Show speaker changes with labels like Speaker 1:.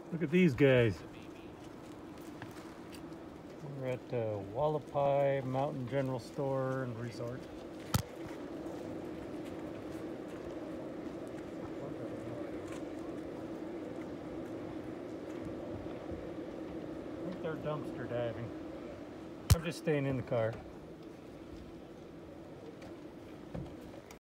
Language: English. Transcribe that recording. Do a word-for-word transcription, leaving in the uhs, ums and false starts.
Speaker 1: Look at these guys. We're at uh, Wallapai Mountain General Store and Resort. I think they're dumpster diving. I'm just staying in the car.